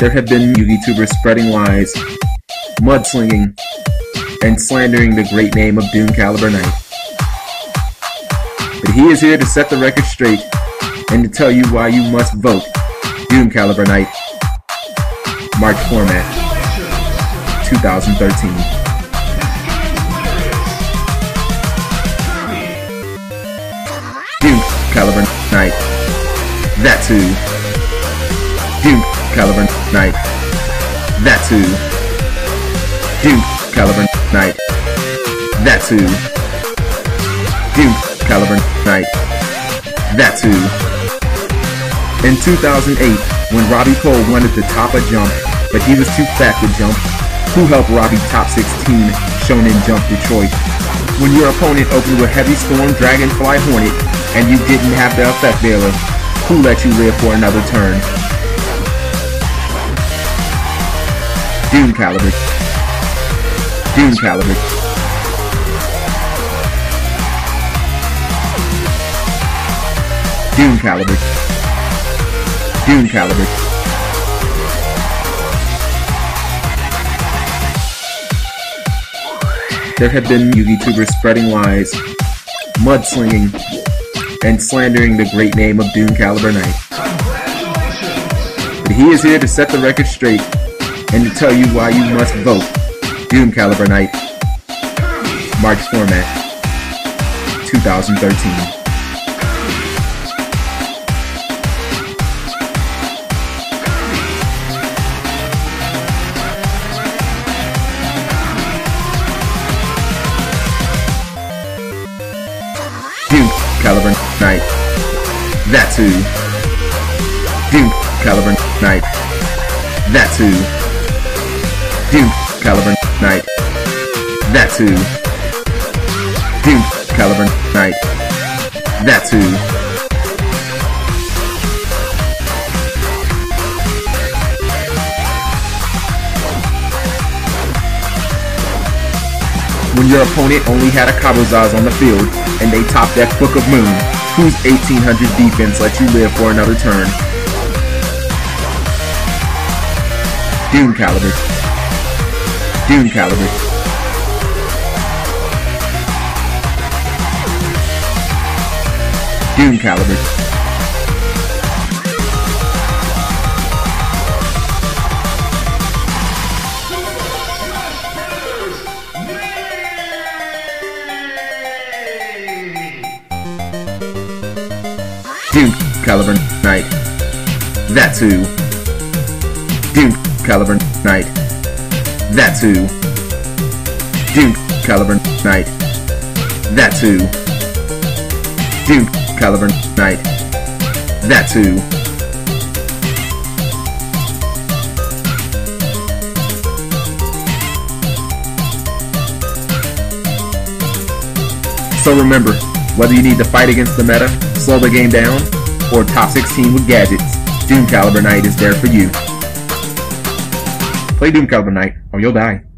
There have been YouTubers spreading lies, mudslinging, and slandering the great name of Doom Caliber Knight. But he is here to set the record straight and to tell you why you must vote Doom Caliber Knight, March format, 2013. Doom Caliber Knight, that's who. Doom Caliber Knight, that's who. Doom Caliber Knight, that's who. Doom Caliber Knight, that's who. In 2008, when Robbie Cole wanted to top a jump, but he was too fat to jump, who helped Robbie top 16 Shonen Jump Detroit? When your opponent opened with Heavy Storm, Dragonfly, Hornet, and you didn't have the Effect Veiler, who let you live for another turn? Doom Caliber. Doom Caliber. Doom Caliber. Doom Caliber. There have been YouTubers spreading lies, mudslinging, and slandering the great name of Doom Caliber Knight. But he is here to set the record straight and to tell you why you must vote Doom Caliber Knight, March format, 2013. Doom Caliber Knight, that's who. Doom Caliber Knight, that's who. Doom Caliber Knight, that's who. Doom Caliber Knight, that's who. When your opponent only had a Kabuzaz on the field, and they topped that Book of Moon, whose 1800 defense let you live for another turn? Doom Caliber. Doom Caliber. Doom Caliber. Doom Caliber Knight, that's who. Doom Caliber Knight, that's who. Doom Caliber Knight, that's who. Doom Caliber Knight, that's who. So remember, whether you need to fight against the meta, slow the game down, or top 16 with gadgets, Doom Caliber Knight is there for you. Play Doom Caliber Knight or you'll die.